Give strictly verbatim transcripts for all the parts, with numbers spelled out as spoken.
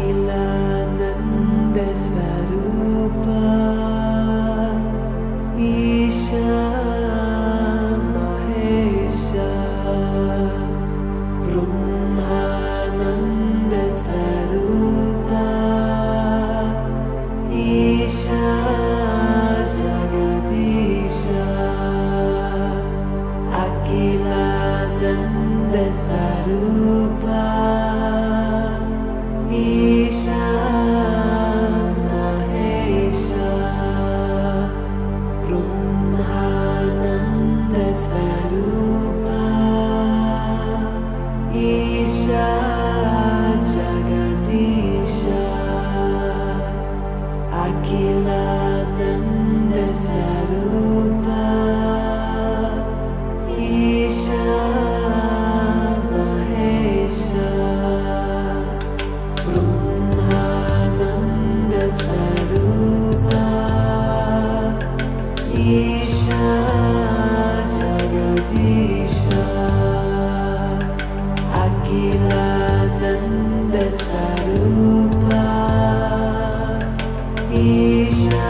Akhilananda Svarupa Isha Mahesha Brahmananda Svarupa Isha Jagadisha Akhilananda Svarupa Isha Mahesha Brahmananda Svarupa Isha Jagadisha Akhilananda Svarupa Isha Mahesha Brahmananda Svarupa Isha Jagadisha Akhilananda Svarupa Isha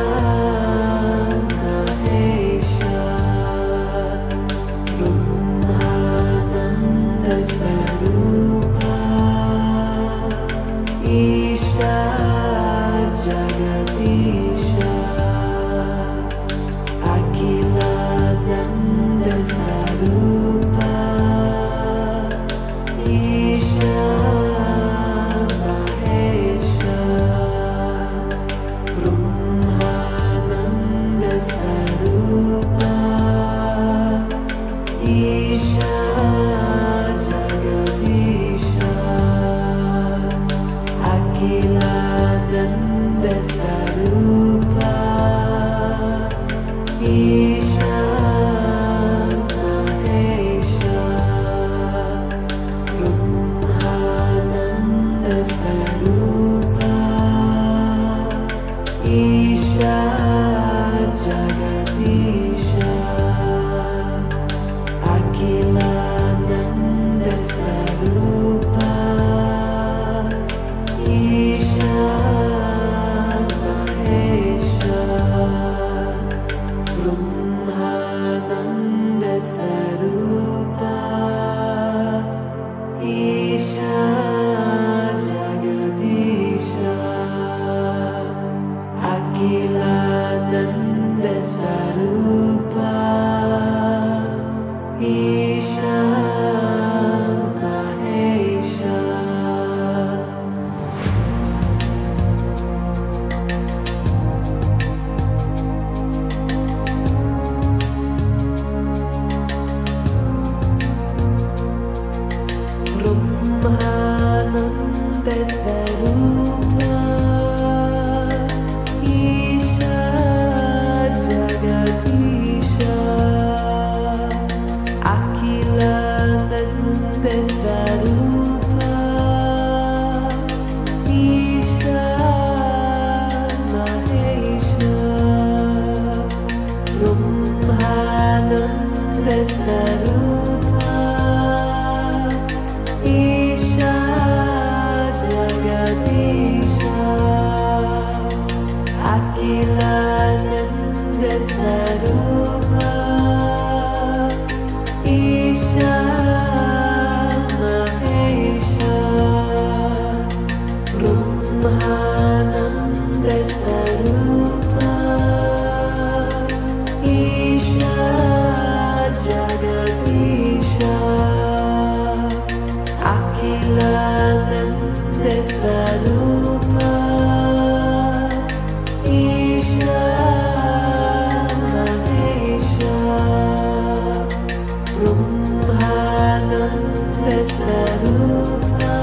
Mahesha Brahmananda Svarupa Isha Jagadisha Akhilananda Svarupa Isha Mahesha Brahmananda Svarupa Isha Jagadisha Akhilananda Svarupa Isha Mahesha Brahmananda Svarupa Isha Jagadisha Akhilananda Svarupa Isha Mahesha Brahmananda Svarupa Isha Jagadisha Akhilananda Svarupa Isha Mahesha Brahmananda Svarupa Isha Jagadisha Akhilananda Svarupa Isha Mahesha Brahmananda Svarupa Isha Jagadisha Akhilananda Svarupa Isha Mahesha Brahmananda Svarupa Isha Jagadisha Akhilananda Svarupa Isha Mahesha Brahmananda Svarupa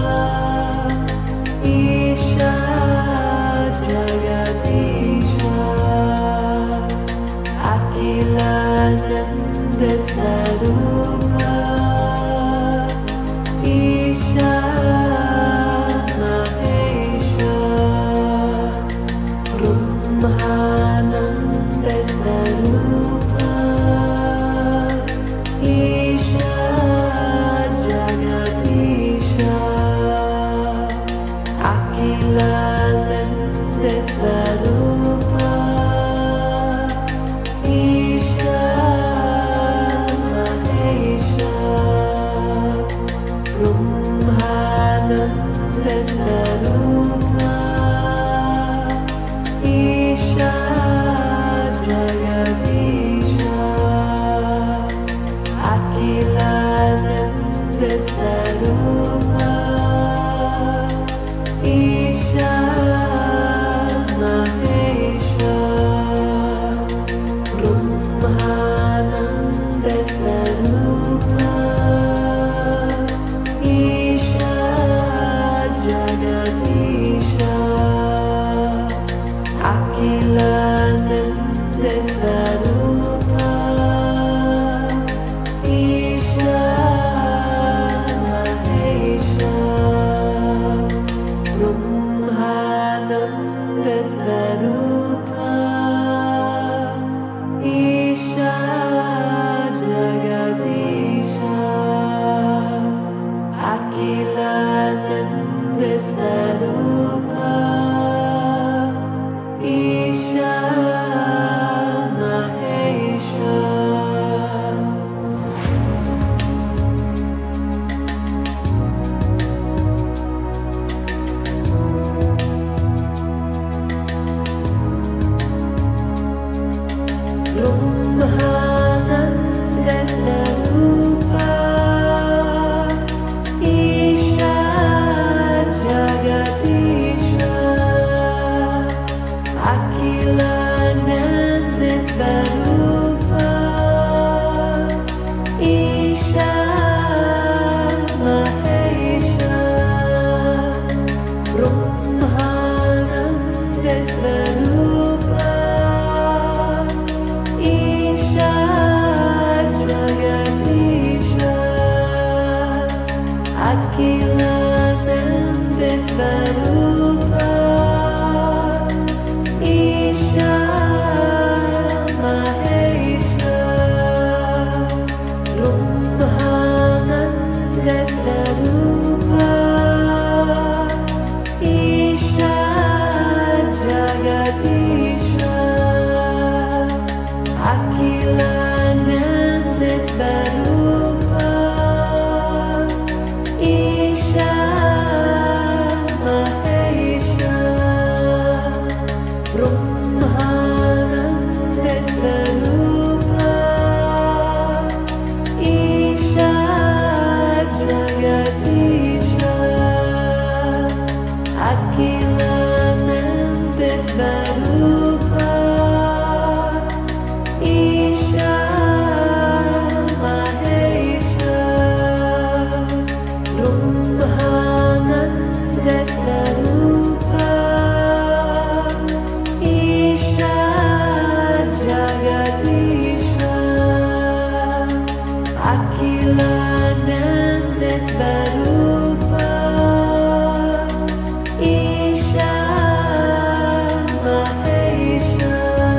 Isha Jagadisha Akhilananda Svarupa Isha Mahesha Svarupa Isha Jagadisha Akhilananda Svarupa Isha Mahesha Brahmananda Svarupa Isha Jagadisha Akhilananda Svarupa Isha Mahesha Brahmananda Svarupa Isha Jagadisha Akhilananda Svarupa Isha Mahesha Brahmananda Svarupa Isha Jagadisha Akhilananda Svarupa Isha Mahesha Brahmananda Svarupa Isha Jagadisha Akhilananda Svarupa Isha Mahesha Brahmananda Svarupa Isha Jagadisha Akhilananda Svarupa Isha Mahesha Brahmananda Svarupa Isha Jagadisha Akhilananda Svarupa Isha Mahesha Brahmananda Svarupa Isha Jagadisha Akhilananda Svarupa Isha Mahesha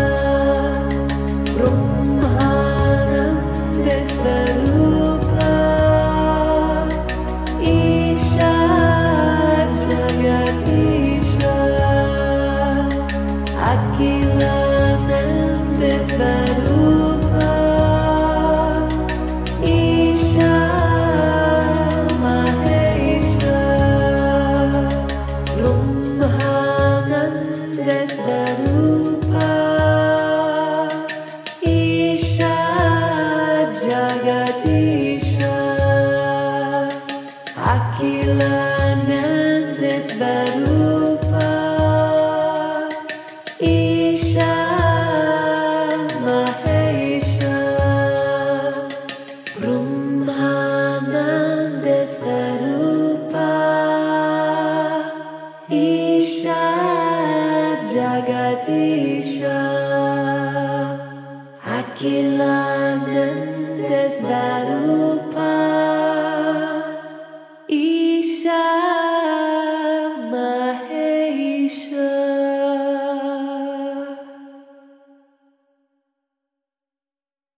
Brahmananda Svarupa Isha Jagadisha Akhilananda Svarupa Isha Mahesha Brahmananda Svarupa Isha Jagadisha Akhilananda Svarupa Isha Mahesha Brahmananda Svarupa Isha Jagadisha Akhilananda